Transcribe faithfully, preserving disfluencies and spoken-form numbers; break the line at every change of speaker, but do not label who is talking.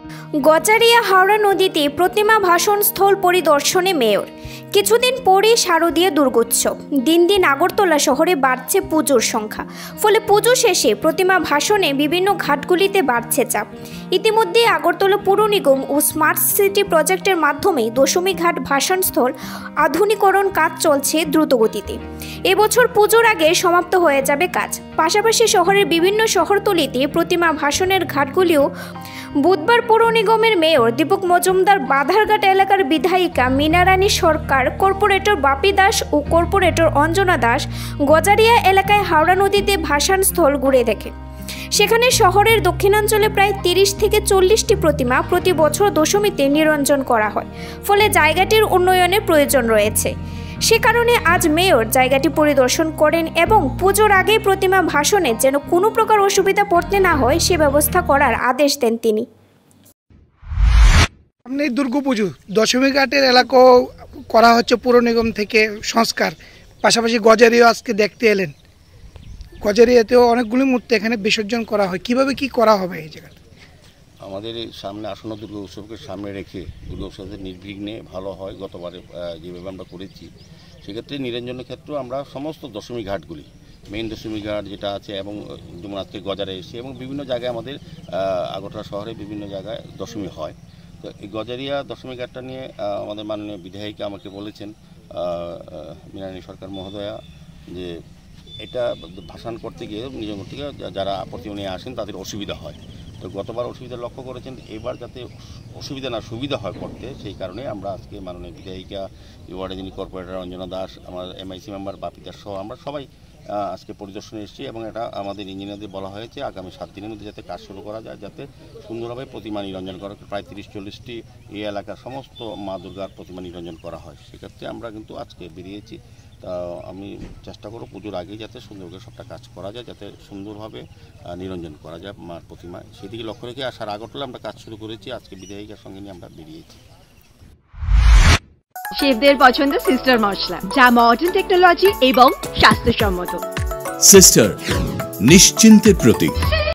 গজারিয়া হাওড়া নদীতে প্রতিমা ভাষণ স্থল পরিদর্শনে মেয়র। কিছুদিন পরেই শারদীয় দুর্গোৎসব। দিন দিন আগরতলা শহরে বাড়ছে পুজোর সংখ্যা, ফলে পুজো শেষে প্রতিমা ভাষণে বিভিন্ন ঘাটগুলিতে বাড়ছে চাপ। ইতিমধ্যে আগরতলা পুর নিগম ও স্মার্ট সিটি প্রজেক্টের মাধ্যমে দশমী ঘাট ভাষণস্থল আধুনিকরণ কাজ চলছে দ্রুতগতিতে। এবছর পুজোর আগে সমাপ্ত হয়ে যাবে কাজ। পাশাপাশি শহরের বিভিন্ন শহরতলিতে প্রতিমা ভাষণের ঘাটগুলিও বুধবার পৌর নিগমের মেয়র দীপক মজুমদার, বাধারঘাট এলাকার বিধায়িকা মীনারানী সরকার, কর্পোরেটর বাপি দাস ও কর্পোরেটর অঞ্জনা দাস গজারিয়া এলাকায় হাওড়া নদীতে ভাষণ স্থল ঘুরে দেখে। সেখানে শহরের দক্ষিণাঞ্চলে প্রায় তিরিশ থেকে চল্লিশটি প্রতিমা প্রতি বছর দশমীতে নিরঞ্জন করা হয়, ফলে জায়গাটির উন্নয়নের প্রয়োজন রয়েছে। সে কারণে আজ মেয়র জায়গাটি পরিদর্শন করেন এবং পুজোর আগে প্রতিমা ভাষণে যেন কোনো প্রকার অসুবিধা পড়তে না হয় সে ব্যবস্থা করার আদেশ দেন তিনি।
সামনে দুর্গাপুজো, দশমী ঘাটের এলাকাও করা হচ্ছে পুর নিগম থেকে সংস্কার, পাশাপাশি গজারিয়া আজকে দেখতে এলেন। গজারিয়াতেও অনেকগুলি মূর্তি এখানে বিসর্জন করা হয়, কিভাবে কি করা হবে এই জায়গাটা?
আমাদের এই সামনে আসন্ন দুর্গা উৎসবকে সামনে রেখে দুর্গা উৎসবের নির্বিঘ্নে ভালো হয় গতবারে যেভাবে আমরা করেছি, সেক্ষেত্রে নিরঞ্জনের ক্ষেত্রেও আমরা সমস্ত দশমী ঘাটগুলি, মেইন দশমী ঘাট যেটা আছে এবং যেমন আজকে গজারে এসে এবং বিভিন্ন জায়গায় আমাদের আগরতলা শহরে বিভিন্ন জায়গায় দশমী হয়। তো এই গজারিয়া দশমী ঘাটটা নিয়ে আমাদের মাননীয় বিধায়িকা আমাকে বলেছেন, মীনারানী সরকার মহোদয়া, যে এটা ভাষণ করতে গিয়ে নিজের থেকে যারা আপত্তি নিয়ে আসেন তাদের অসুবিধা হয়। তো গতবার অসুবিধা লক্ষ্য করেছেন, এবার যাতে অসুবিধা না সুবিধা হয় করতে, সেই কারণে আমরা আজকে মাননীয় বিধায়িকা, ওয়ার্ডে যিনি কর্পোরেটর অঞ্জনা দাস, আমার এমআইসি মেম্বার বাপি দাস সহ আমরা সবাই আজকে পরিদর্শনে এসেছি এবং এটা আমাদের ইঞ্জিনিয়ারদের বলা হয়েছে আগামী সাত দিনের মধ্যে যাতে কাজ শুরু করা যায়, যাতে সুন্দরভাবে প্রতিমা নিরঞ্জন করা, প্রায় তিরিশ চল্লিশটি এই এলাকার সমস্ত মা দুর্গার প্রতিমা নিরঞ্জন করা হয়। সেক্ষেত্রে আমরা কিন্তু আজকে বেরিয়েছি। তা আমি চেষ্টা করব পুজোর আগেই যাতে সুন্দর করে সবটা কাজ করা যায়, যাতে সুন্দরভাবে নিরঞ্জন করা যায় মার প্রতিমা, সেদিকে লক্ষ্য রেখে আসার আগরতলা আমরা কাজ শুরু করেছি। আজকে বিধায়িকার সঙ্গে নিয়ে আমরা বেরিয়েছি।
শেফদের পছন্দ সিস্টার মশলা, যা মডার্ন টেকনোলজি এবং স্বাস্থ্যসম্মত।
সিস্টার, নিশ্চিন্তের প্রতীক।